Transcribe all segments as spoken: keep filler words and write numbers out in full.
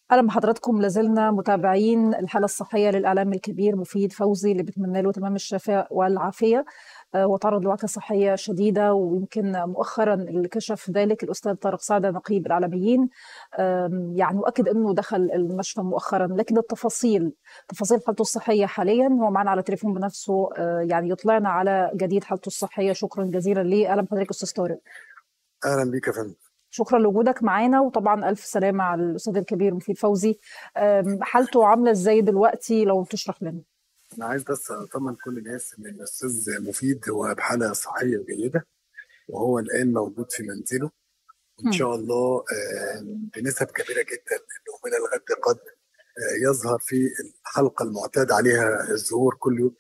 أهلا بحضراتكم. لازلنا متابعين الحالة الصحية للإعلامي الكبير مفيد فوزي اللي بتمنى له تمام الشفاء والعافية. آه، وتعرض لوعكة صحية شديدة، ويمكن مؤخرا اللي كشف ذلك الأستاذ طارق سعدة نقيب الإعلاميين. آم، يعني أؤكد أنه دخل المشفى مؤخرا، لكن التفاصيل تفاصيل حالته الصحية حاليا هو معنا على تليفون بنفسه. آه، يعني يطلعنا على جديد حالته الصحية. شكرا جزيلا ليه. أهلا بحضرتك أستاذ طارق. اهلا بيك يا فندم. شكرا لوجودك معانا، وطبعا ألف سلامة على الأستاذ الكبير مفيد فوزي. أم، حالته عاملة إزاي دلوقتي لو تشرح لنا؟ انا عايز بس اطمن كل الناس ان الاستاذ مفيد هو بحاله صحيه جيده، وهو الان موجود في منزله، وان هم. شاء الله آه، بنسب كبيره جدا انه من الغد قد آه، يظهر في الحلقه المعتاد عليها الظهور كل يوم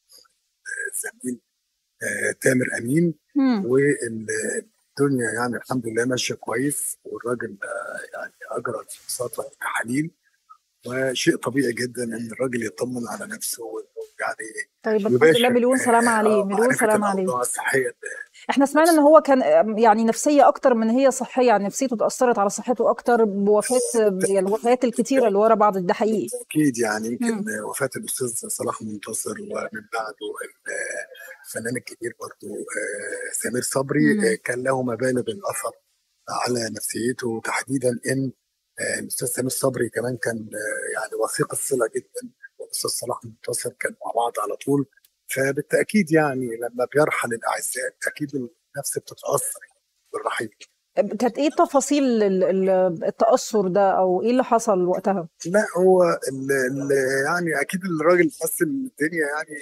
الزميل آه، تامر امين. هم. والدنيا يعني الحمد لله ماشيه كويس، والراجل آه، يعني اجرى الفحوصات والتحاليل، وشيء طبيعي جدا ان الراجل يطمن على نفسه وإنه يعني طيب الحمد لله، يباشر مليون سلامة آه، عليه، آه، مليون معرفه سلامة عليه. الاوضاع الصحيه احنا سمعنا ان لنفسه. هو كان أم، يعني نفسية اكتر من هي صحية، يعني نفسيته اتأثرت على صحته اكتر بوفاة، يعني الوفيات الكتيرة اللي ورا بعض، ده حقيقي. بالتاكيد يعني يمكن هم. وفاه الاستاذ صلاح منتصر، ومن بعده الفنان الكبير برضه آه، سمير صبري، آه، هم. كان له مبالغ الاثر على نفسيته تحديدا. ان آه، الاستاذ سمير صبري كمان كان آه، يعني وثيق الصله جدا، والاستاذ صلاح منتصر كان مع بعض على طول. فبالتاكيد يعني لما بيرحل الاعزاء اكيد النفس بتتاثر بالرحيل. كانت ايه تفاصيل ال- ال- التأثر ده، او ايه اللي حصل وقتها؟ لا هو ال ال يعني اكيد الراجل حس ان الدنيا يعني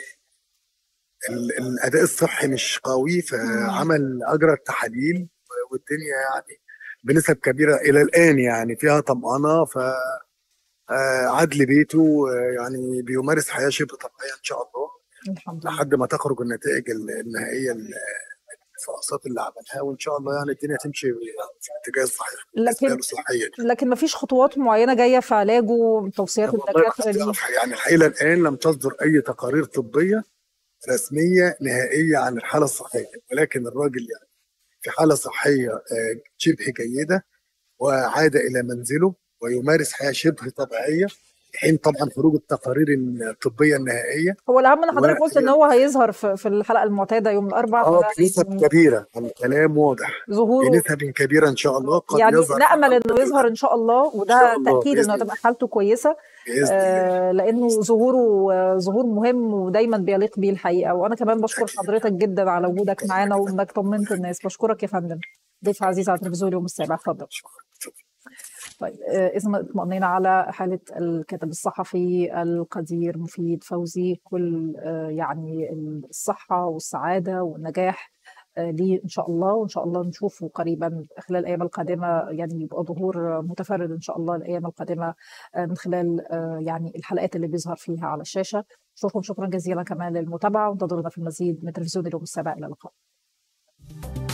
ال- الاداء الصحي مش قوي، هم. فعمل اجرى التحاليل، والدنيا يعني بنسب كبيره الى الان يعني فيها طمانه. ف آه، عاد لبيته، آه، يعني بيمارس حياه شبه طبيعيه ان شاء الله الحمد لله. لحد ما تخرج النتائج النهائيه الفحوصات اللي عملها، وان شاء الله يعني الدنيا تمشي في الاتجاه الصحيح بالنسبه لكن له صحيا. لكن مفيش خطوات معينة جاية في علاجه، توصيات والله ما الدكاترة حد ليه؟ يعرف يعني الحقيقه الان لم تصدر اي تقارير طبيه رسميه نهائيه عن الحاله الصحيه، ولكن الراجل يعني في حاله صحيه آه، شبه جيده، وعاد الى منزله ويمارس حياه شبه طبيعيه، في حين طبعا خروج التقارير الطبيه النهائيه. هو الأهم إن و حضرتك قلت إن هو هيظهر في في الحلقة المعتادة يوم الأربعاء، اه فده بنسب يعني كبيره، الكلام واضح، ظهوره. بنسب كبيره ان شاء الله قد يعني يظهر في نأمل حلقه إنه يظهر الغد. إن شاء الله، ان شاء وده الله تأكيد إنه باذن هتبقى الله. حالته كويسة. باذن الله. آه لأنه ظهوره آه ظهور مهم ودايما بيليق بيه الحقيقة. وأنا كمان بشكر اكيد. حضرتك جدا على وجودك ربنا معانا يكرمك. وإنك طمنت ربنا الناس. بشكرك يا فندم. ضيف عزيز على تلفزيون اليوم السابع، اتفضل. يكرمك. طيب، آه، إذا ما اطمأنينا على حالة الكاتب الصحفي القدير مفيد فوزي، كل آه، يعني الصحة والسعادة والنجاح آه، ليه إن شاء الله. وإن شاء الله نشوفه قريبا خلال الأيام القادمة، يعني يبقى ظهور متفرد إن شاء الله الأيام القادمة آه، من خلال آه، يعني الحلقات اللي بيظهر فيها على الشاشة. أشكركم شكرا جزيلا كمان للمتابعة، وانتظرونا في المزيد من تلفزيون اليوم السابع. إلى اللقاء.